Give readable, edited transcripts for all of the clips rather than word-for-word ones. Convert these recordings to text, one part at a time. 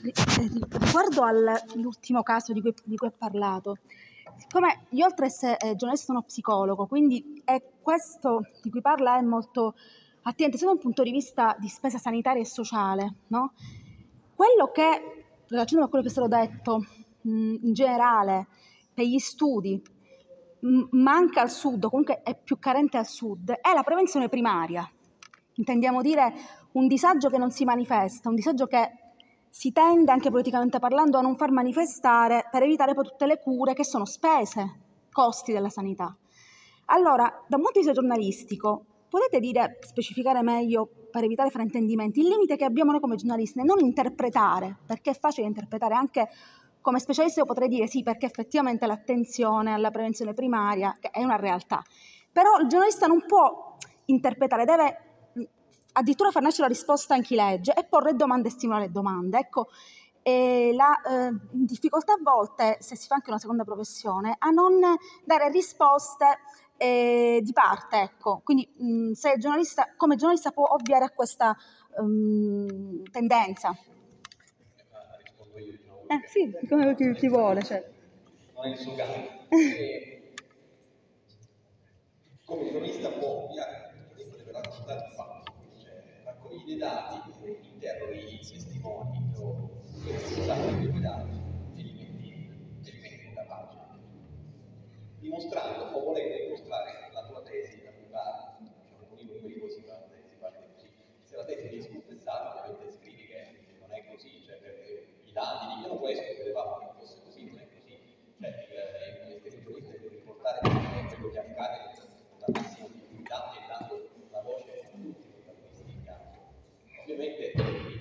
Riguardo all'ultimo caso di cui ho parlato, siccome io oltre ad essere giornalista sono psicologo, quindi questo di cui parla è molto attento sia da un punto di vista di spesa sanitaria e sociale, no? Quello che, relativamente a quello che è stato detto in generale per gli studi, manca al sud, o comunque è più carente al sud, è la prevenzione primaria. Intendiamo dire un disagio che non si manifesta, un disagio che si tende, anche politicamente parlando, a non far manifestare per evitare poi tutte le cure che sono spese, costi della sanità. Allora, da un punto di vista giornalistico, potete specificare meglio, per evitare fraintendimenti, il limite che abbiamo noi come giornalisti nel non interpretare, perché è facile interpretare anche come specialista, io potrei dire sì, perché effettivamente l'attenzione alla prevenzione primaria che è una realtà. Però il giornalista non può interpretare, deve addirittura far nascere la risposta in chi legge e porre domande e stimolare domande. Ecco, la difficoltà a volte, se si fa anche una seconda professione, a non dare risposte di parte. Ecco. Quindi se giornalista, come giornalista può ovviare a questa tendenza. Rispondo io, diciamo. Sì, come ti vuole. Cioè. Non è il suo caso. Come giornalista può ovviare, questo deve raccontare il fatto, cioè raccoglie dei dati, interroghi i testimoni o si usano quei dati e li metti nella pagina, dimostrando o volendo dimostrare la tua tesi, la cui parli, diciamo, con i numeri poi si parte così. Se la tesi viene scontestata, ovviamente scrivi che non è così, cioè perché i dati dicono questo, credevamo che fosse così, non è così. Cioè il territorista deve riportare quello che accade con la massima difficoltà e dando la voce a tutti i protagonisti in campo. Ovviamente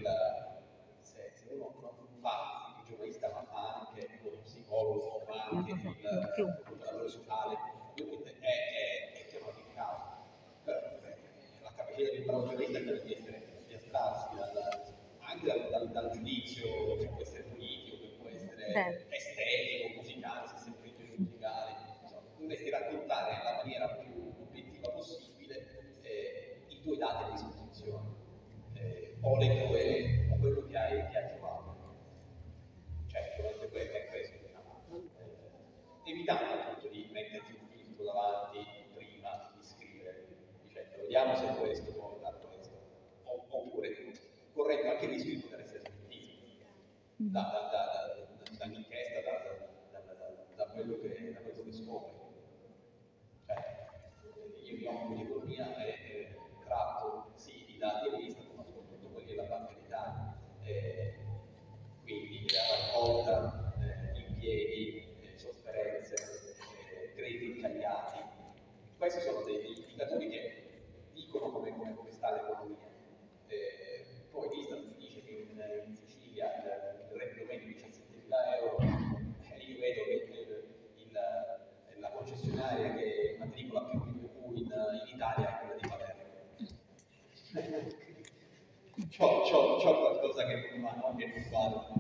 se uno non fa il giornalista ma fa anche lo psicologo, fa anche il lavoratore sociale, ovviamente è chiamato in causa. Però la capacità di un bravo giornalista è quella di astrarsi anche dal giudizio che può essere politico, che può essere estetico, musicale, se sempre in musicale, insomma, dovresti raccontare nella maniera più obiettiva possibile i tuoi dati a disposizione o quello che hai trovato. Cioè, sicuramente è questo, diciamo. Evitando appunto di metterti un filtro davanti prima di scrivere, dicendo vediamo se questo porta a questo, oppure correndo anche il rischio di poter essere smentito dall'inchiesta, da quello che scopri. Cioè, io mi occupo di economia e tratto sì i dati Eurostat, ma soprattutto quelli della Banca d'Italia. Quindi la raccolta, impieghi, sofferenze, crediti incagliati. Questi sono degli indicatori che dicono come sta l'economia. Poi l'Istat dice che in Sicilia il reddito medio è 17.000 euro, io vedo che la concessionaria che matricola più BMW in Italia è quella di Palermo. C'ho qualcosa che non va, no? Che non vado.